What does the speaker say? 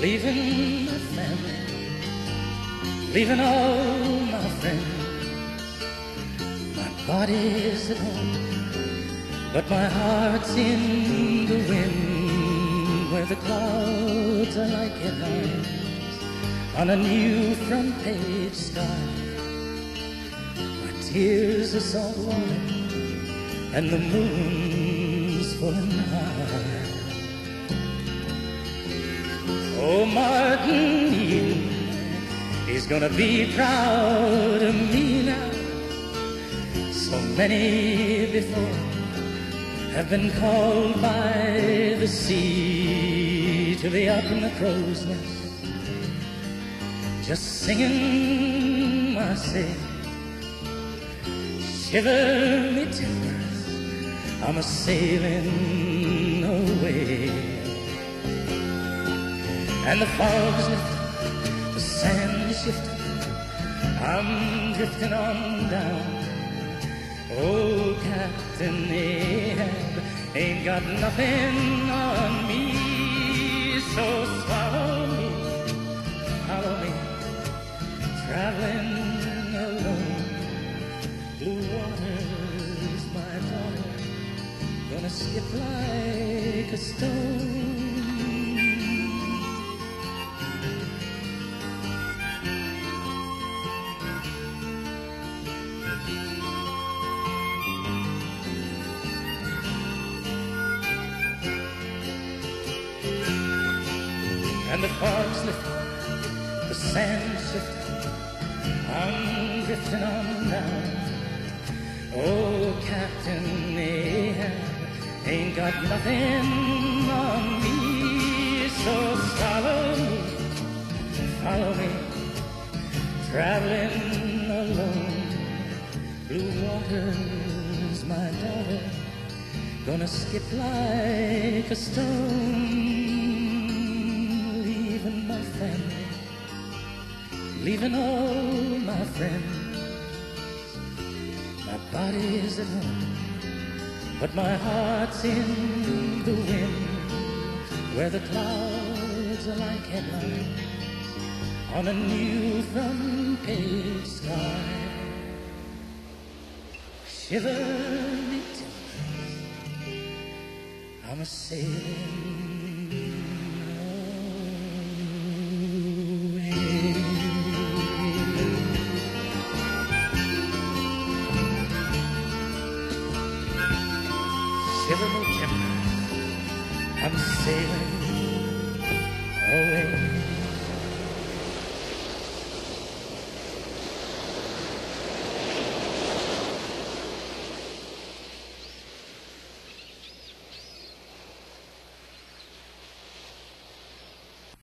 leaving my family, leaving all my friends. My body's at home, but my heart's in the wind, where the clouds are like headlines on a new front page sky. My tears are salt water, and the moon's full and high. Oh, Martin Eden, he's gonna be proud of me now. So many before have been called by the sea to be up in the crow's nest, just singing my say. Shiver me timbers, I'm a-sailing away. And the fog's lifting, the sand is shifting, I'm drifting on down. Oh, Captain Ahab ain't got nothing on me, so swallow me, follow me, traveling alone. Blue water's my daughter, gonna skip like a stone. And the fog's lifting, the sand's shifting, I'm drifting on down. Oh, Captain Ahab ain't got nothing on me, so follow me, traveling alone. Blue water's my daughter, gonna skip like a stone. Leaving my family, leaving all my friends. My body's at home, but my heart's in the wind, where the clouds are like headlines on a new front page sky. Shiver me timbers, I'm a-sailing away. Shiver me timbers, I'm sailing away.